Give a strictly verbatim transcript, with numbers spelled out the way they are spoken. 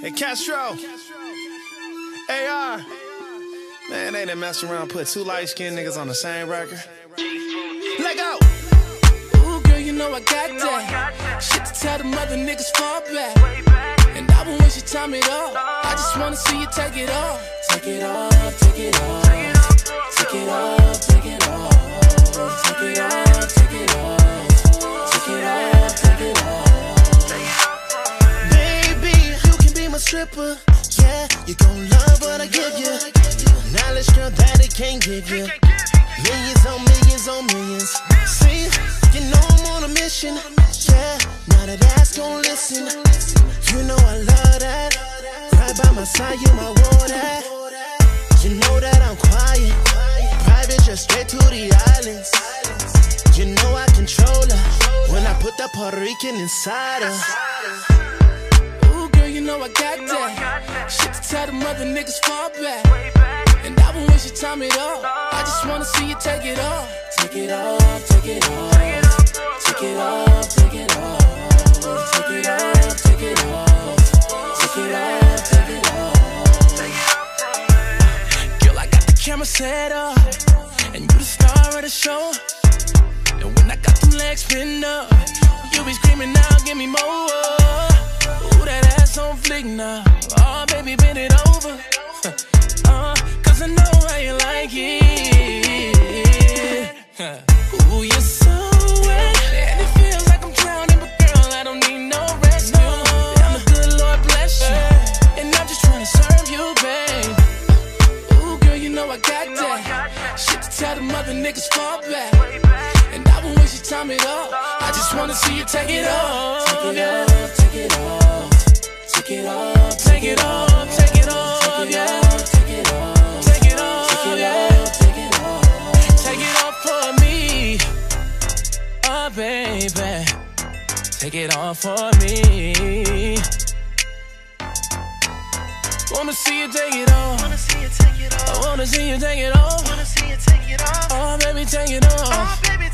Hey, Castro. A R. Man, they done mess around, put two light-skinned niggas on the same record. Let go! Ooh, girl, you know I got that shit to tell the mother niggas fall back. And I won't waste your time at all. I just wanna see you take it off. Take it off, take it off. Take it off, take it off. Take it off, take it off. Take it off, take it off. Baby, you can be my stripper. Yeah, you gon' love what I give you. Knowledge, girl, that it can't give you. Millions on millions on millions. See, you know I'm on a mission. Yeah, now that ass gon' listen. You know I love that. Right by my side, you my water. You know that I'm quiet. Private, just straight to the islands. You know I control her when I put that Puerto Rican inside her. Ooh, girl, you know I got that shit to tell the mother niggas fall back. And I won't waste your time at all. I just wanna see you take it off. Take it off, take it off. Take it off, take it off. Take it off, take it off. Take it off, take it off. Girl, I got the camera set up, and you the star of the show. And when I got them legs spin up, you be screaming out, give me more. Ooh, that ass on flick now. Oh, baby, bend it over. Uh, Cause I know how you like it. Ooh, you're so wet, and it feels like I'm drowning, but girl, I don't need no rescue. I'm a good Lord bless you, and I'm just trying to serve you, babe. Ooh, girl, you know I got that shit to tell the mother niggas fall back. And I won't waste your time at all. I just wanna see you take it off. Take it off, take it off. Take it off, take it off, take it off, yeah. Take it off, take it off, yeah. Take it off, take it off for me, oh baby. Take it off for me. Wanna see you take it off. Wanna see you take it off. I wanna see you take it off. Wanna see you take it off. Oh baby, take it off. Oh baby,